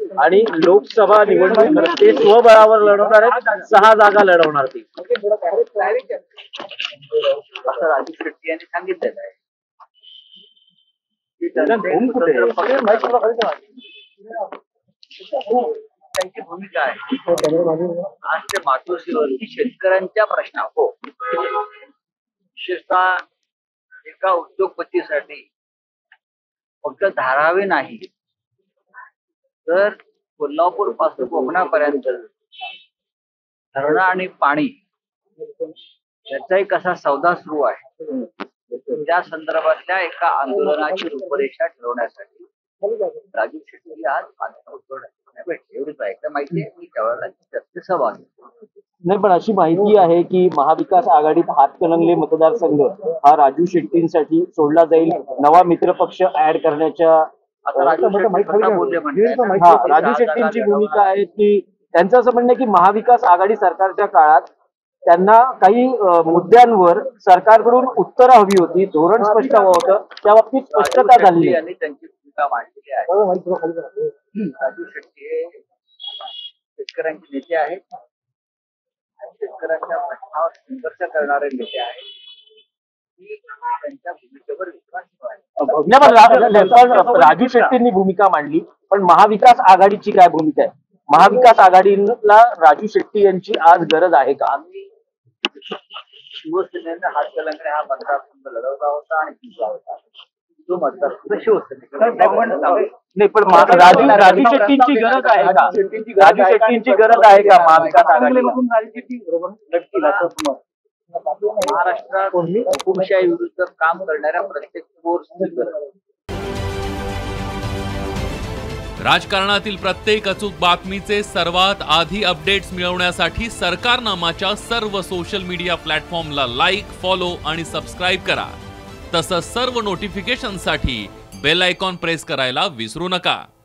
आणि लोकसभा निवडणूक ते स्वबळावर लढवणार आहेत, 6 जागा लढवणार ती, असं राजू शेट्टी यांनी सांगितलेलं आहे. त्यांची भूमिका आहे आज ते मातोश्रीवरती शेतकऱ्यांच्या प्रश्नावर, विशेषतः एका उद्योगपतीसाठी फक्त धारावी नाही तर कोल्हापूर पासून कोकणापर्यंत धरणं आणि पाणी याचाही कसा सौदा सुरू आहे त्या संदर्भातल्या एका आंदोलनाची रूपरेषा ठरवण्यासाठी राजू शेट्टी आज भेटले. एवढीच आहे माहिती आहे. मी त्यावेळेला चर्चेत सहभागी नाही, पण अशी माहिती आहे की महाविकास आघाडीत हातकणंगले मतदारसंघ हा राजू शेट्टींसाठी सोडला जाईल, नवा मित्रपक्ष ऍड करण्याच्या. राजू शेट्टींची भूमिका आहे की त्यांचं असं म्हणणं आहे की महाविकास आघाडी सरकारच्या काळात त्यांना काही मुद्द्यांवर सरकारकडून उत्तरं हवी होती, धोरण स्पष्ट हवं होतं, त्या बाबतीत स्पष्टता झाली आणि त्यांची भूमिका मांडलेली आहे. राजू शेट्टी हे शेतकऱ्यांचे नेते आहेत, शेतकऱ्यांच्या प्रश्नावर संघर्ष करणारे नेते आहेत. त्यांच्या भूमिकेवर विश्वास राजू शेट्टींनी भूमिका मांडली, पण महाविकास आघाडीची काय भूमिका आहे? महाविकास आघाडीला राजू शेट्टी यांची आज गरज आहे का? आम्ही शिवसेनेने हातकणंगले हा मतदारसंघ लढवला होता आणि जिंकला होता. तो मतदारसंघ शिवसेनेकडे नाही, पण राजू शेट्टींची गरज आहे का? राजू शेट्टींची गरज आहे का महाविकास आघाडीला? महाराष्ट्रात हुकुमशाही विरुद्ध काम करणाऱ्या प्रत्येक फोर्सची गरज. राजकारणातील प्रत्येक अचूक बातमीचे सर्वात आधी अपडेट्स मिळवण्यासाठी सरकारनामाच्या सर्व सोशल मीडिया प्लॅटफॉर्मला लाईक, फॉलो आणि सबस्क्राईब करा. तसंच सर्व नोटिफिकेशनसाठी बेल आयकॉन प्रेस करायला विसरू नका.